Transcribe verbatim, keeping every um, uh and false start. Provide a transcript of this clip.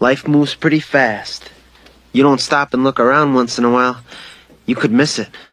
Life moves pretty fast. You don't stop and look around once in a while, you could miss it.